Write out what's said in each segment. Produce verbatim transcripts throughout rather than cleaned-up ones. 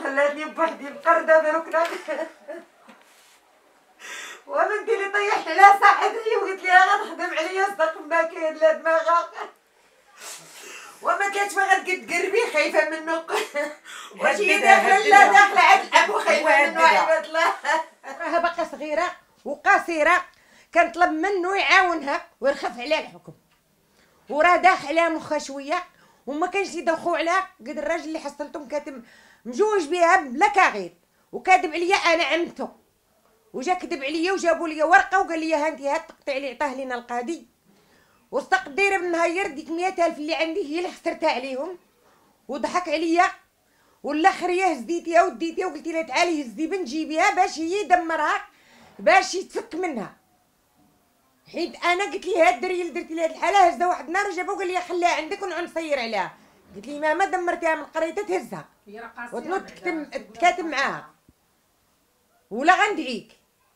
خلاتني بوحدي مقردة بركنة. وبنتي اللي طيحت على صحتي وقلت لها غتخدم عليا صدق ما كاين لا دماغها. وما كانتش باغا تقربي خايفة منه. واش هي داخلة لا داخلة عاد الأب وخايفة منه عباد الله. راها باقا صغيرة وقصيرة كنطلب منه يعاونها ويرخف عليها الحكم. وراه داخل عليها مخها شوية وما كانش يدوخوا عليها. قد الراجل اللي حصلتهم كاتب مجوج بها بلا كاغيط وكاتب عليا انا عمته، وجا كذب عليا وجابوا لي ورقه وقال لي ها انت هاد التقطيع اللي عطاه لينا القاضي وصدق دايره بالنهار ديك مئة ألف اللي عندي هي اللي خسرتها عليهم وضحك عليا. والاخر يا هزيتيها وديتيها وقلتي لها تعالي هزي بنت جيبيها باش هي يدمرها باش يتفك منها. حيت انا قلت لي هاد الدريه اللي درتي لها هاد الحاله هزها واحد النهار جابو قال لي خليها عندك ونعود نصير عليها. قلت لي ماما دمرتيها من القريته تهزها وتنوض تكاتب معاها ولا غندعيك.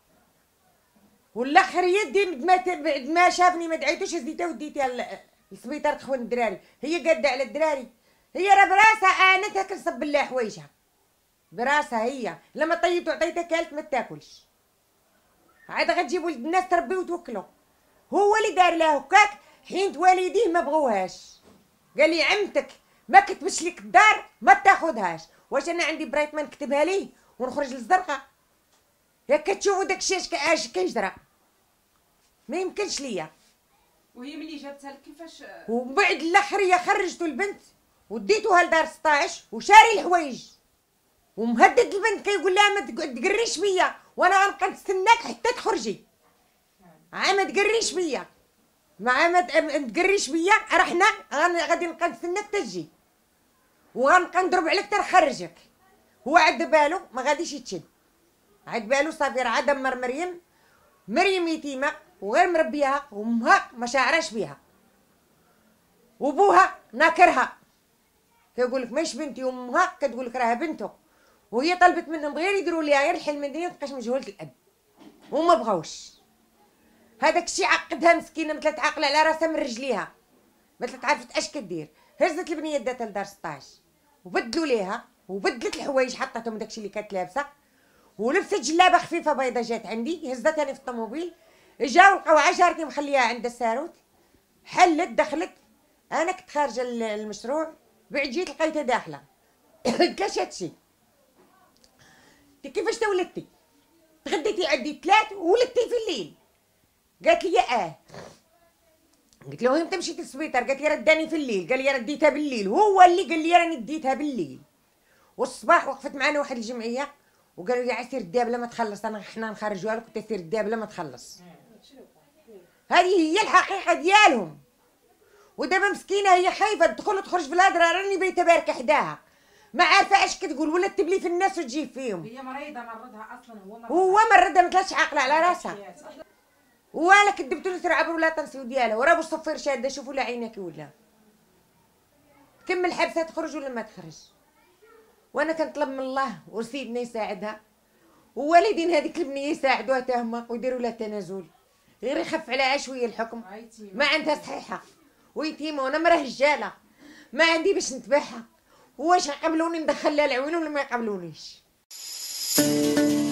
والاخر يدي بعد ما شافني ما دعيتوش هزيتها وديتها للسبيطار تخون الدراري. هي قاده على الدراري، هي راه براسها عانتها كنصب لها حوايجها براسها. هي لما طيبت وعطيتها كالت ما تاكلش عاد غتجيب ولد الناس تربي وتوكلوا. هو اللي دار لها هكاك حين والديه ما بغوهاش. قال لي عمتك ما كتبش لك الدار ما تاخذهاش. واش انا عندي برايت ما نكتبها ليه ونخرج للزرقاء؟ ياك كتشوفوا داكشي اش كيجرى ما يمكنش ليا. وهي ملي جابتها لك كيفاش؟ وبعد الاخريه خرجتو البنت وديتوها لدار ستاش وشاري الحوايج ومهدد البنت كيقول لها ما تقريش بيا وانا غنبقى نستناك حتى تخرجي. عا ما تقريش بيا مع ما تقريش بيا راه حنا غادي نبقى نستناك تجي وغنبقى نضرب عليك حتى نخرجك. هو عاد بالو ما غاديش يتشد، عاد بالو صافي راه دمر مريم. مريم يتيمه وغير مربيها وامها ما شاعراش بيها وبوها ناكرها كيقول لك ماهيش بنتي وامها كتقول لك راها بنته. وهي طلبت منهم غير يديروا ليها غير الحل المدني وتبقاش مجهوله الاب وما بغاوش. هذاك الشيء عقدها مسكينه مثل تعاقله على راسها من رجليها مثل تعرفت اش كدير. هزت البنيه داتها لدار ستاش وبدلوا ليها وبدلت الحوايج حطتهم داكشي اللي كانت لابسه ولبست جلابه خفيفه بيضه جات عندي هزتها في الطوموبيل. جاو لقاو عجارتي مخليها عند الساروت حلت دخلت. انا كنت خارجه المشروع بعد جيت لقيتها داخله كاش هادشي. انت كيفاش تولدتي؟ تغديتي عندي ثلاث وولدتي في الليل. قالت لي اه. قلت له امتى مشيتي للسبيطار؟ قالت لي رداني في الليل. قال لي رديتها بالليل. هو اللي قال لي راني ديتها بالليل. والصباح وقفت معنا واحد الجمعيه وقالوا لي عسير ديها بلا ما تخلص. انا حنا نخرجوها لك وانت سير ديها بلا ما تخلص. هذه هي الحقيقه ديالهم. ودابا مسكينه هي خايفه تدخل وتخرج في الهضره راني بيتها باركه حداها ما عارفه اش كتقول ولا تبلي في الناس وتجيب فيهم. هي مريضه مرضها اصلا هو مرضها هو مرضها ما طلعش عاقله على راسها. ولا كدبتوا له ترعب ولا تنسيو ديالها وراه الصفير شاده شوفوا لا عينك ولا كمل حبسه تخرج ولا ما تخرج. وانا كنطلب من الله وسيدنا يساعدها ووالدين هذيك البنيه يساعدوها حتى هما ويديروا لها تنازل غير يخف عليها شويه الحكم. ما عندها صحيحه ويتيمه وانا مراه رجاله ما عندي باش نتبعها. واش يقبلوني ندخل لها العوين ولا ما يقبلونيش؟